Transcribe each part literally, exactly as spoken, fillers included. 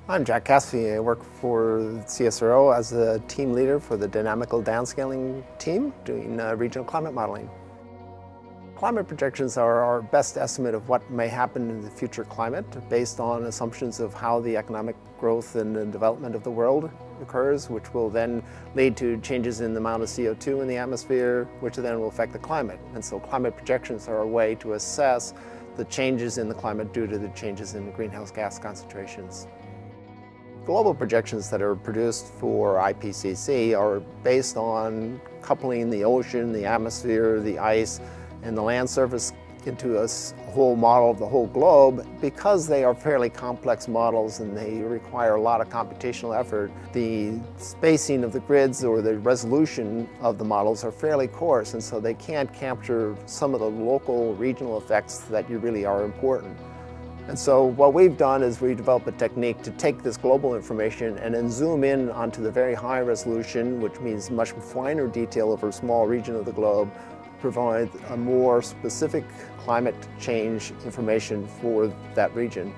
I'm Jack Cassidy. I work for C S I R O as a team leader for the dynamical downscaling team doing uh, regional climate modeling. Climate projections are our best estimate of what may happen in the future climate based on assumptions of how the economic growth and the development of the world occurs, which will then lead to changes in the amount of C O two in the atmosphere, which then will affect the climate. And so climate projections are a way to assess the changes in the climate due to the changes in greenhouse gas concentrations. Global projections that are produced for I P C C are based on coupling the ocean, the atmosphere, the ice, and the land surface into a whole model of the whole globe. Because they are fairly complex models and they require a lot of computational effort, the spacing of the grids or the resolution of the models are fairly coarse, and so they can't capture some of the local regional effects that really are important. And so what we've done is we've developed a technique to take this global information and then zoom in onto the very high resolution, which means much finer detail over a small region of the globe, provide a more specific climate change information for that region.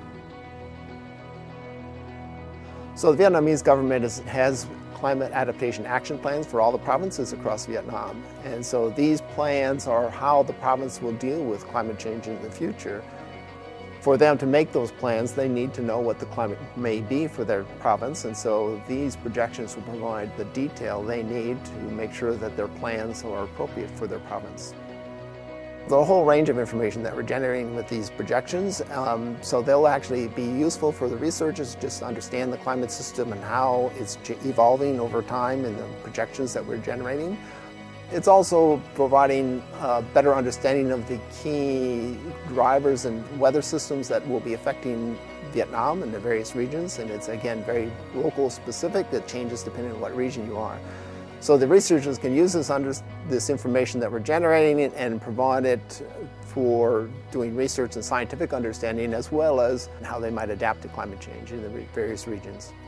So the Vietnamese government is, has climate adaptation action plans for all the provinces across Vietnam. And so these plans are how the province will deal with climate change in the future. For them to make those plans, they need to know what the climate may be for their province, and so these projections will provide the detail they need to make sure that their plans are appropriate for their province. The whole range of information that we're generating with these projections, um, so they'll actually be useful for the researchers just to understand the climate system and how it's evolving over time in the projections that we're generating. It's also providing a better understanding of the key drivers and weather systems that will be affecting Vietnam and the various regions, and it's again very local specific. It changes depending on what region you are. So the researchers can use this, under, this information that we're generating and provide it for doing research and scientific understanding, as well as how they might adapt to climate change in the various regions.